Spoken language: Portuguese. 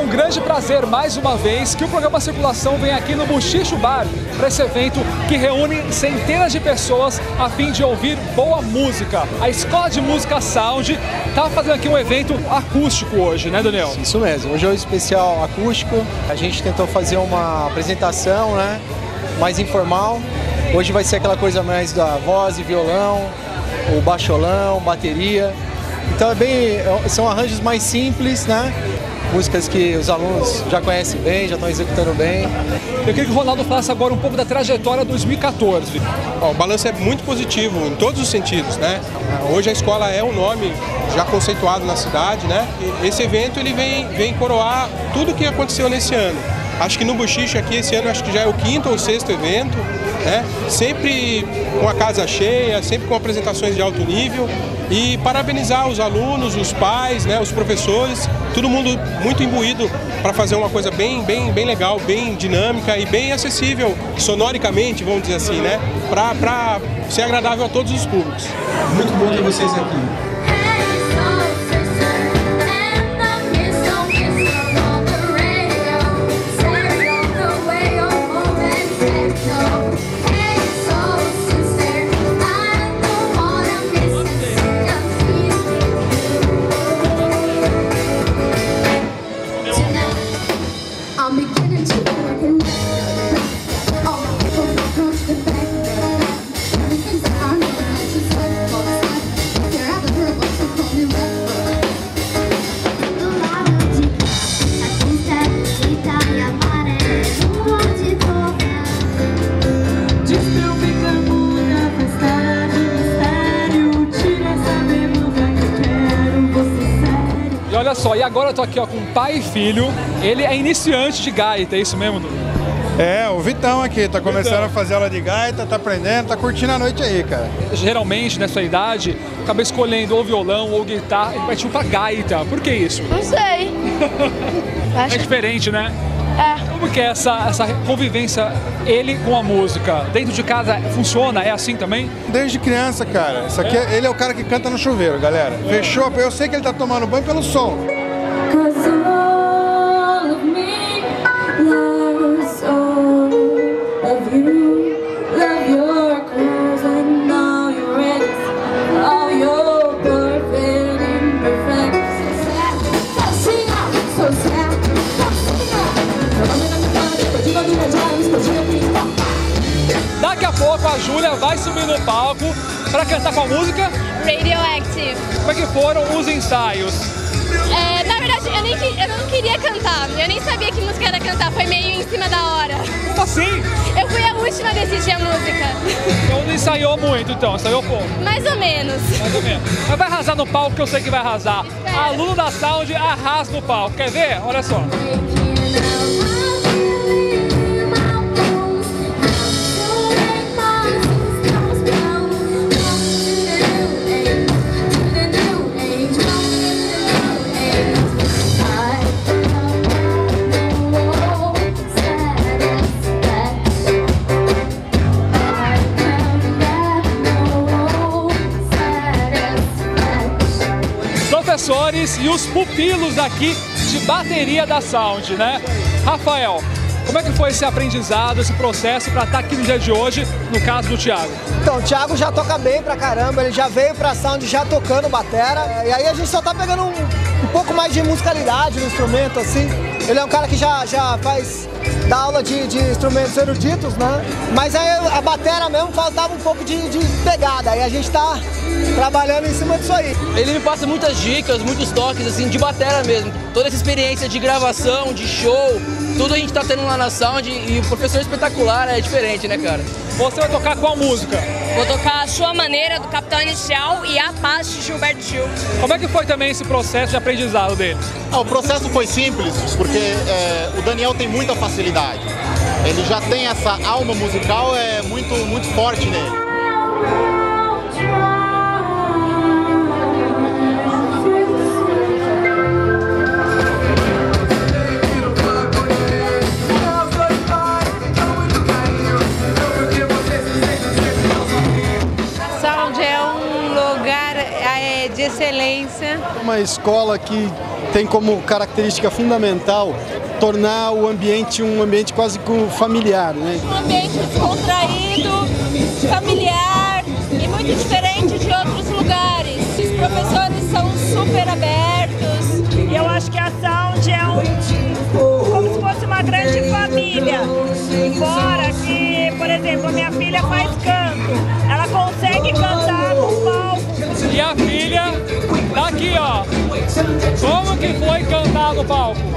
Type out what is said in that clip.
um grande prazer, mais uma vez, que o programa Circulação vem aqui no Buchicho Bar para esse evento que reúne centenas de pessoas a fim de ouvir boa música. A Escola de Música Sound está fazendo aqui um evento acústico hoje, né, Daniel? Isso mesmo, hoje é um especial acústico. A gente tentou fazer uma apresentação, né, mais informal. Hoje vai ser aquela coisa mais da voz e violão, o baixolão, bateria. Então são arranjos mais simples, né? Músicas que os alunos já conhecem bem, já estão executando bem. Eu queria que o Ronaldo falasse agora um pouco da trajetória 2014. O balanço é muito positivo em todos os sentidos, né? Hoje a escola é um nome já conceituado na cidade, né? E esse evento ele vem coroar tudo o que aconteceu nesse ano. Acho que no Buchicho aqui esse ano acho que já é o 5º ou 6º evento, né? Sempre com a casa cheia, sempre com apresentações de alto nível. E parabenizar os alunos, os pais, né, os professores, todo mundo muito imbuído para fazer uma coisa bem legal, bem dinâmica e bem acessível, sonoricamente, vamos dizer assim, né, para ser agradável a todos os públicos. Muito bom ter vocês aqui. Olha só, e agora eu tô aqui ó, com pai e filho, ele é iniciante de gaita, é isso mesmo, Dudu? É, o Vitão aqui, tá começando a fazer aula de gaita, tá aprendendo, tá curtindo a noite aí, cara. Geralmente, nessa idade, acaba escolhendo ou violão ou guitarra, ele partiu pra gaita, por que isso? Não sei. É diferente, né? É. Como que é essa convivência, ele com a música? Dentro de casa funciona? É assim também? Desde criança, cara. Isso aqui, ele é o cara que canta no chuveiro, galera. Fechou? Eu sei que ele tá tomando banho pelo som. Daqui a pouco a Júlia vai subir no palco para cantar com a música Radioactive. Como é que foram os ensaios? Na verdade, eu não queria cantar, eu nem sabia que música era cantar, foi meio em cima da hora. Como assim? Eu fui a última a decidir a música. Então não ensaiou muito, então, ensaiou pouco. Mais ou menos. Mais ou menos. Mas vai arrasar no palco, que eu sei que vai arrasar. Espero. Aluno da Sound arrasa no palco, quer ver? Olha só. Professores e os pupilos aqui de bateria da Sound, né? Rafael, como é que foi esse aprendizado, esse processo para estar aqui no dia de hoje, no caso do Thiago? Então, o Thiago já toca bem pra caramba, ele já veio pra Sound já tocando batera. E aí a gente só tá pegando um pouco mais de musicalidade no instrumento, assim. Ele é um cara que já dá aula de instrumentos eruditos, né? Mas aí a batera mesmo faltava um pouco de pegada, aí a gente tá trabalhando em cima disso aí. Ele me passa muitas dicas, muitos toques assim de batera mesmo. Toda essa experiência de gravação, de show, tudo a gente tá tendo lá na Sound e o professor espetacular, é diferente, né, cara? Você vai tocar qual música? Vou tocar A Sua Maneira, do Capital Inicial, e A Paz, de Gilberto Gil. Como é que foi também esse processo de aprendizado dele? O processo foi simples, porque o Daniel tem muita facilidade. Ele já tem essa alma musical muito forte nele. De excelência. Uma escola que tem como característica fundamental tornar o ambiente um ambiente quase familiar, né? Um ambiente descontraído, familiar e muito diferente de outros lugares. Os professores são super abertos. E eu acho que a Sound é como se fosse uma grande família. Fora que, por exemplo, a minha filha faz canto. Ela consegue cantar no palco. E a filha tá aqui, ó. Como que foi cantar no palco?